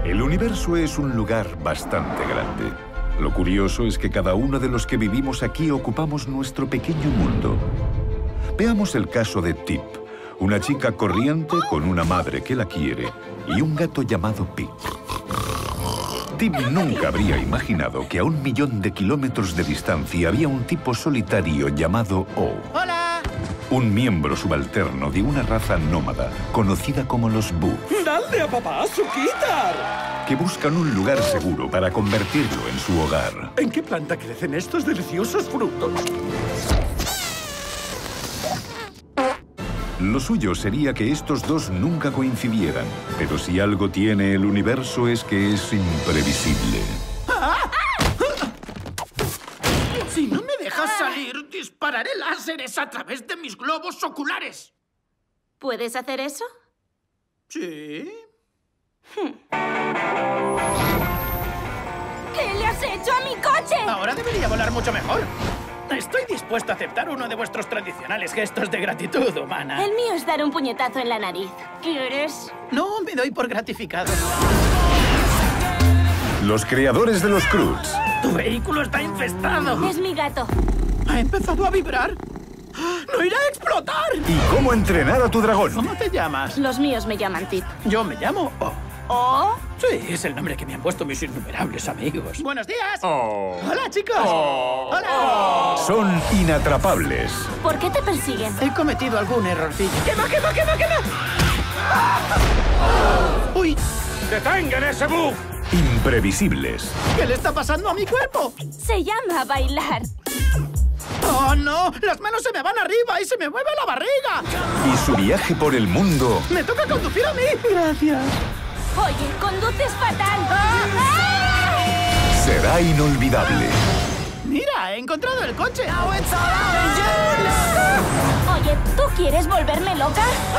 El universo es un lugar bastante grande. Lo curioso es que cada uno de los que vivimos aquí ocupamos nuestro pequeño mundo. Veamos el caso de Tip, una chica corriente con una madre que la quiere y un gato llamado Pig. Tip nunca habría imaginado que a 1 millón de kilómetros de distancia había un tipo solitario llamado O. ¡Hola! Un miembro subalterno de una raza nómada conocida como los Boo. ¡Dale a papá su guitar! Que buscan un lugar seguro para convertirlo en su hogar. ¿En qué planta crecen estos deliciosos frutos? Lo suyo sería que estos dos nunca coincidieran, pero si algo tiene el universo es que es imprevisible. Si no me dejas salir, dispararé láseres a través de mis globos oculares. ¿Puedes hacer eso? ¿Sí? ¿Qué le has hecho a mi coche? Ahora debería volar mucho mejor. Estoy dispuesto a aceptar uno de vuestros tradicionales gestos de gratitud humana. El mío es dar un puñetazo en la nariz. ¿Quieres? No, me doy por gratificado. Los creadores de los Croods. ¡Tu vehículo está infestado! Es mi gato. ¿Ha empezado a vibrar? ¡No irá a explotar! ¿Y cómo entrenar a tu dragón? ¿Cómo te llamas? Los míos me llaman Tip. Yo me llamo O. ¿Oh? Sí, es el nombre que me han puesto mis innumerables amigos. ¡Buenos días! Oh. ¡Hola, chicos! Oh. ¡Hola! Son inatrapables. ¿Por qué te persiguen? He cometido algún errorcillo. ¡Quema, quema, quema, quema! ¡Uy! ¡Detengan ese bug! Imprevisibles. ¿Qué le está pasando a mi cuerpo? Se llama bailar. ¡Oh, no! ¡Las manos se me van arriba y se me mueve la barriga! Y su viaje por el mundo. ¡Me toca conducir a mí! ¡Gracias! Oye, conduces fatal. ¡Ah! Será inolvidable. ¡Mira! ¡He encontrado el coche! Oye, ¿tú quieres volverme loca?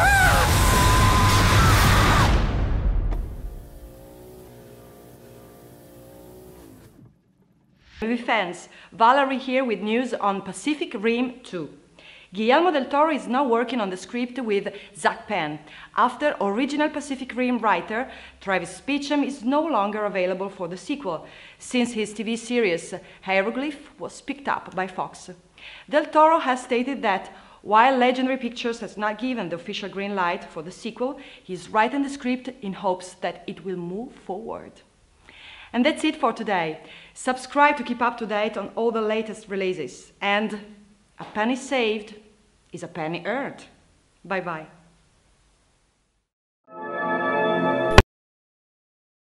Movie fans, Valerie here with news on Pacific Rim 2. Guillermo del Toro is now working on the script with Zach Penn, after original Pacific Rim writer Travis Beacham is no longer available for the sequel, since his TV series Hieroglyph was picked up by Fox. Del Toro has stated that while Legendary Pictures has not given the official green light for the sequel, he's writing the script in hopes that it will move forward. And that's it for today. Subscribe to keep up to date on all the latest releases. And a penny saved is a penny earned. Bye-bye.